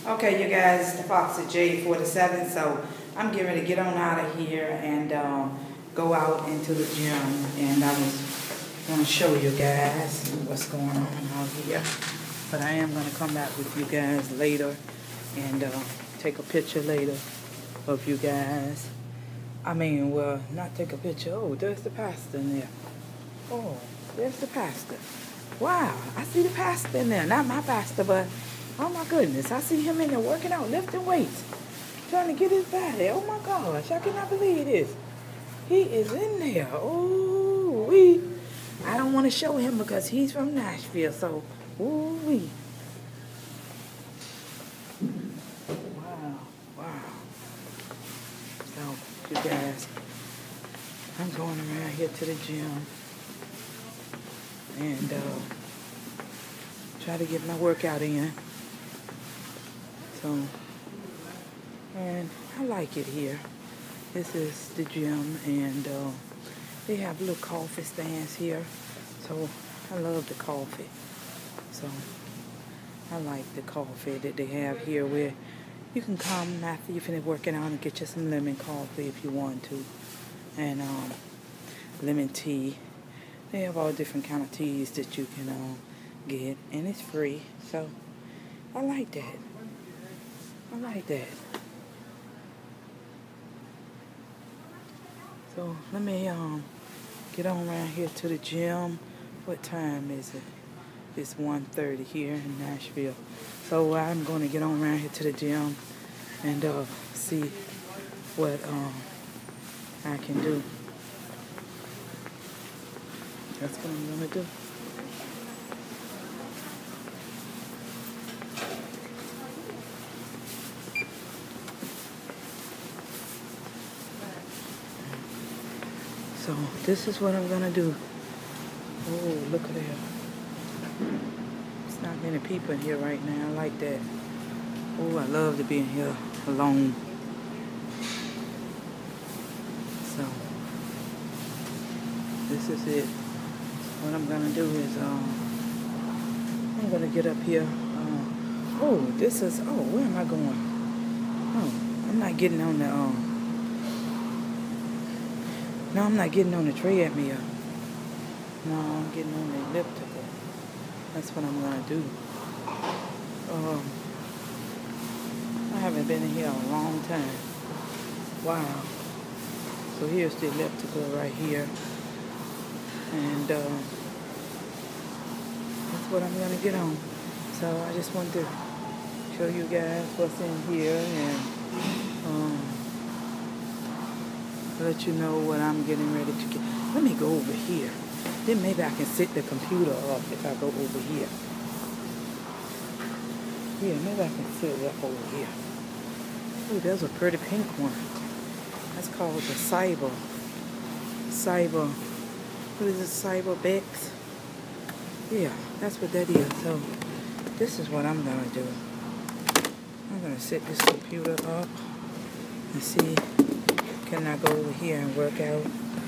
Okay, you guys, the Fox at J47. So I'm getting ready to get on out of here and go out into the gym. And I was going to show you guys what's going on out here. But I am going to come back with you guys later and take a picture later of you guys. Well, not take a picture. Oh, there's the pastor in there. Oh, there's the pastor. Wow, I see the pastor in there. Not my pastor, but oh my goodness, I see him in there working out, lifting weights, trying to get his body. Oh my gosh, I cannot believe this. He is in there. Oh, I don't want to show him because he's from Nashville, so ooh-wee. Wow. So, you guys, I'm going around here to the gym and try to get my workout in. So, and I like it here. This is the gym, and they have little coffee stands here. So, I love the coffee. So, I like the coffee that they have here where you can come after you finish working out and get you some lemon coffee if you want to. And lemon tea. They have all different kind of teas that you can get, and it's free. So, I like that. So let me get on around here to the gym. What time is it? It's 1:30 here in Nashville. So I'm going to get on around here to the gym and see what I can do. That's what I'm going to do. So this is what I'm going to do. Oh, look at that. There's not many people in here right now. I like that. Oh, I love to be in here alone. So this is it. What I'm going to do is I'm going to get up here. Where am I going? Oh, I'm not getting on the No, I'm not getting on the treadmill. No, I'm getting on the elliptical. That's what I'm going to do. I haven't been in here a long time. Wow. So here's the elliptical right here. And that's what I'm going to get on. So I just wanted to show you guys what's in here and let you know what I'm getting ready to get. Let me go over here. Then maybe I can set the computer up if I go over here. Yeah, maybe I can set it up over here. Oh, there's a pretty pink one. That's called the Cyber. What is it? Cyberbex? Yeah, that's what that is. So, this is what I'm going to do. I'm going to set this computer up and see, can I go over here and work out?